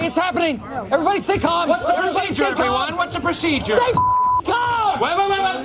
Okay, it's happening. Everybody stay calm. What's the procedure, everyone? What's the procedure? Stay calm. Wait.